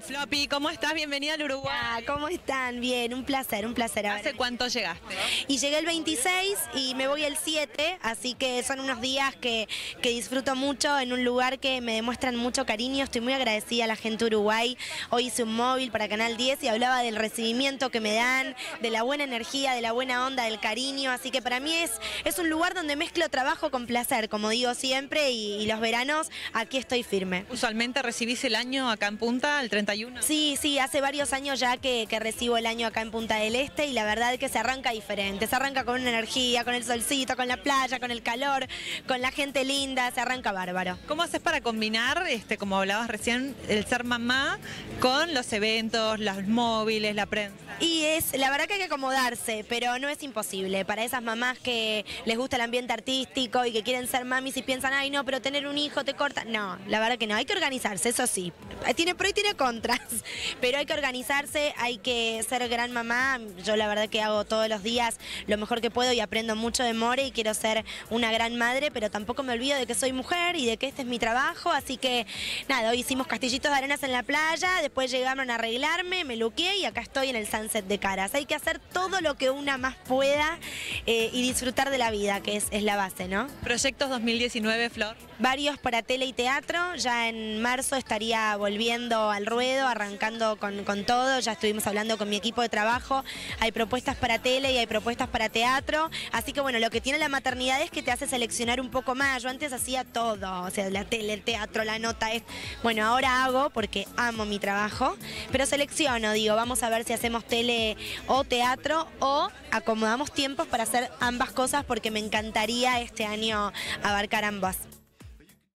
Floppy, ¿cómo estás? Bienvenida al Uruguay. ¿Cómo están? Bien, un placer. ¿Hace cuánto llegaste? Y llegué el 26 y me voy el 7, así que son unos días que disfruto mucho en un lugar que me demuestran mucho cariño. Estoy muy agradecida a la gente de Uruguay. Hoy hice un móvil para Canal 10 y hablaba del recibimiento que me dan, de la buena energía, de la buena onda, del cariño. Así que para mí es un lugar donde mezclo trabajo con placer, como digo siempre, y los veranos aquí estoy firme. ¿Usualmente recibís el año acá en Punta, el 31? Sí, hace varios años ya que recibo el año acá en Punta del Este y la verdad es que se arranca diferente. Se arranca con una energía, con el solcito, con la playa, con el calor, con la gente linda, se arranca bárbaro. ¿Cómo haces para combinar, como hablabas recién, el ser mamá con los eventos, los móviles, la prensa? Y la verdad que hay que acomodarse, pero no es imposible. Para esas mamás que les gusta el ambiente artístico y que quieren ser mamis y piensan, ay no, pero tener un hijo te corta. No, la verdad que no, hay que organizarse, eso sí. Tiene pro y tiene contras, pero hay que organizarse, hay que ser gran mamá. Yo la verdad que hago todos los días lo mejor que puedo y aprendo mucho de More y quiero ser una gran madre, pero tampoco me olvido de que soy mujer y de que este es mi trabajo, así que nada, hoy hicimos castillitos de arenas en la playa, después llegaron a arreglarme, me luqueé y acá estoy en el Sunset de Caras. Hay que hacer todo lo que una más pueda y disfrutar de la vida, que es la base, ¿no? ¿Proyectos 2019, Flor? Varios para tele y teatro, ya en marzo estaría volviendo al ruedo, arrancando con todo, ya estuvimos hablando con mi equipo de trabajo, hay propuestas para tele y hay propuestas para teatro, así que bueno, lo que tiene la maternidad es que te hace seleccionar un poco más. Yo antes hacía todo, o sea, la tele, el teatro, la nota, bueno, ahora hago porque amo mi trabajo, pero selecciono, digo, vamos a ver si hacemos tele o teatro o acomodamos tiempos para hacer ambas cosas porque me encantaría este año abarcar ambas.